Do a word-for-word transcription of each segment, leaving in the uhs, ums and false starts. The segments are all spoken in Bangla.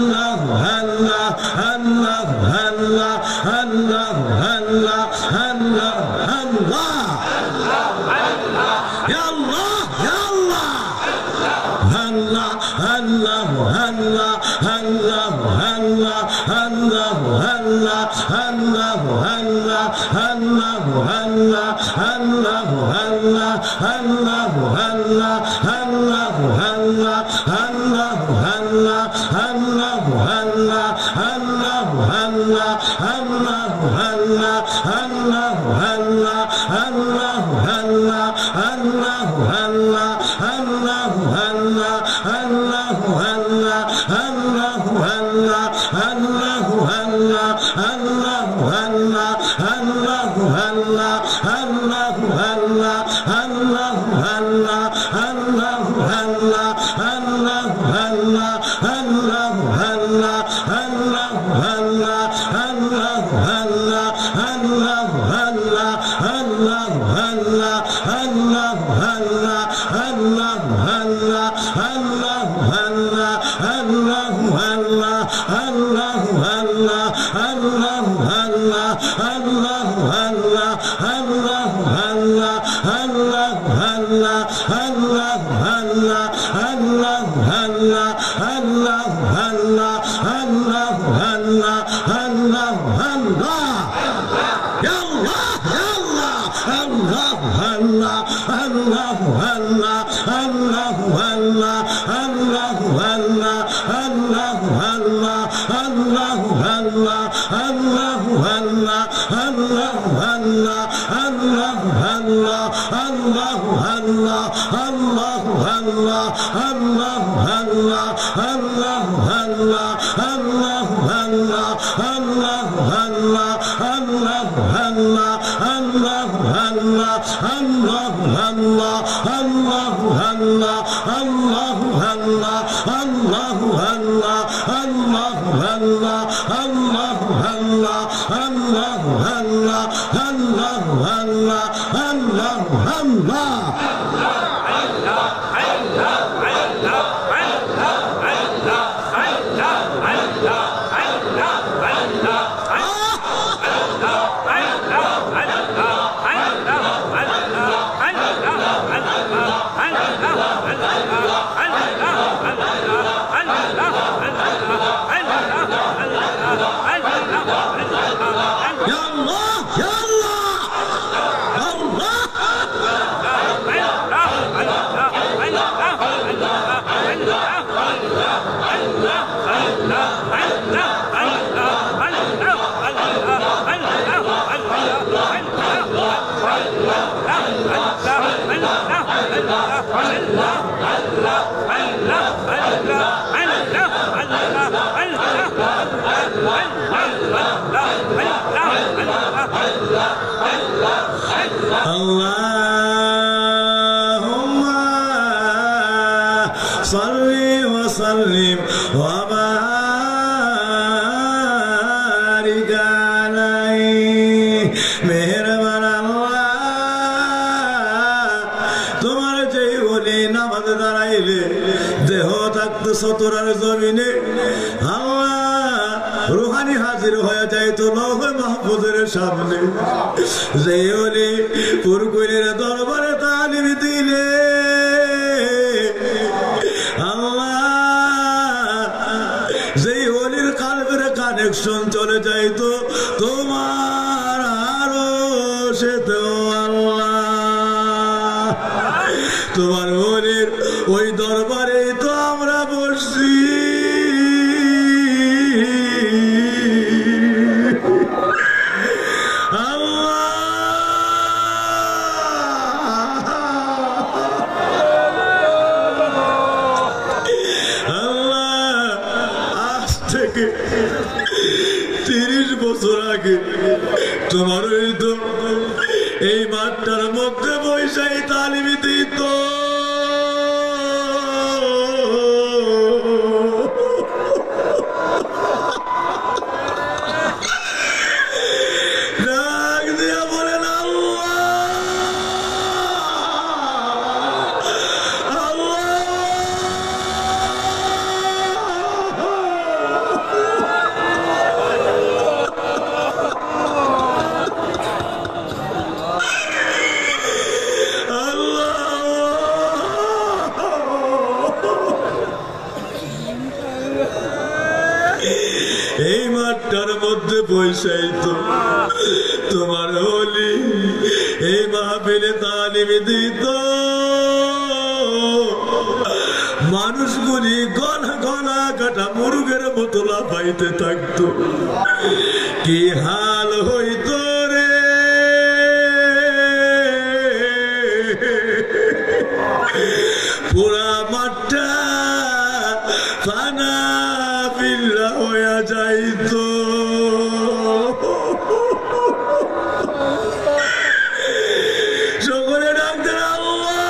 Allah মাঠটার মধ্যে বৈশাই তো তোমার ওলি এই মাহফিলে তালিম দিত মানুষগুলি গলা গলা কাটা মুরগের মতো লাফাইতে থাকতো কি হাল হইতো রে পুরা মাঠটা ফানা বিল্লা হইয়া যাইতো সকলে ডাকতেন আল্লাহ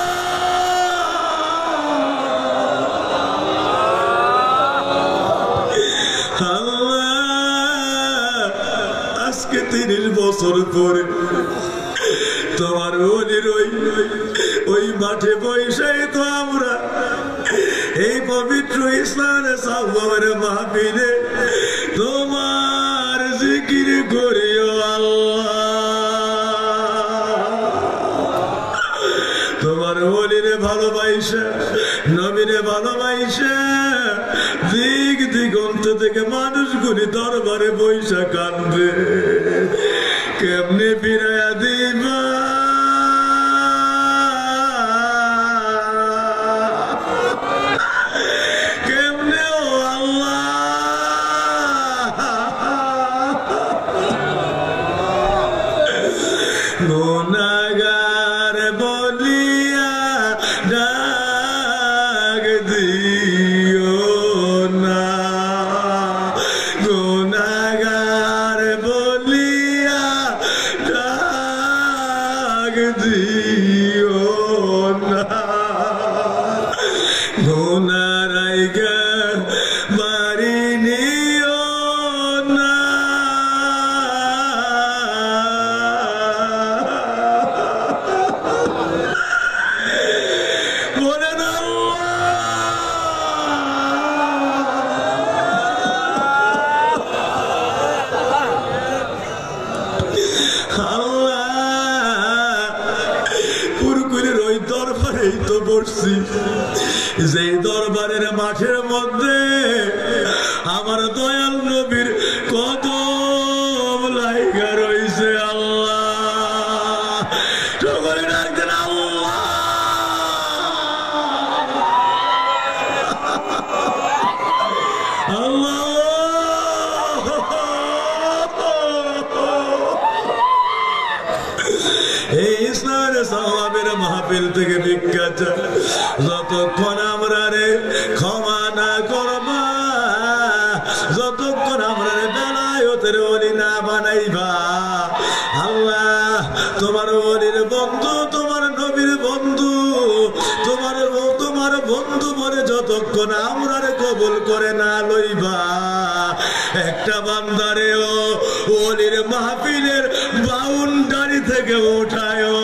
আল্লাহ আজকে তিরিশ বছর পরে তোমার ওলির ওই ওই মাঠে বৈশাই তো আমরা এই পবিত্র ইসলামের সাহাবাদের মাহফিলে তোমার জিকির করিও আল্লাহ তোমার ওলিরে ভালোবাসা নবীরে ভালোবাসা দিক দিগন্ত থেকে মানুষগুলি দরবারে বৈশা কান্দে কেমনে ফিরাইয়া দিবা কেমনে ও আল্লাহ গুনাহগার বলিয়া ডাক দিও না গুনাহগার বলিয়া ডাক দিও না গুনারাইগা বাড়ি নিও না বলেন আল্লাহ পুরকুলের ওই দরবারেই তো বসছি যে দরবারের মাঠের মধ্যে আমার দয়াল নবীর কদম লাইগা রইছে আল্লাহ সকলে ডাকতেন আল্লাহ আল্লাহ এই ইসলামের সাহাবের মাহফিল থেকে ভিক্ষা চাই যতক্ষণ আমরা রে ক্ষমা না করবা যতক্ষণ আমরা রে বেলায়েতের ওলি না বানাইবা আল্লাহ তোমার ওলির বন্ধু তোমার নবীর বন্ধু তোমার তোমার বন্ধু বলে যতক্ষণ আমরা রে কবুল করে না লইবা একটা বান্দারে ও ওলির মাহফিলের বাউন্ডারি থেকে উঠায়